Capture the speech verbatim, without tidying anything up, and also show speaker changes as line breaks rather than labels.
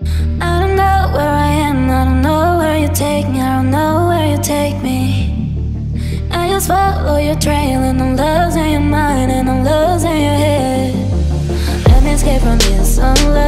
I don't know where I am, I don't know where you take me, I don't know where you take me. I just follow your trail and I'm losing your mind and I'm losing your head. Let me escape from this sunlight.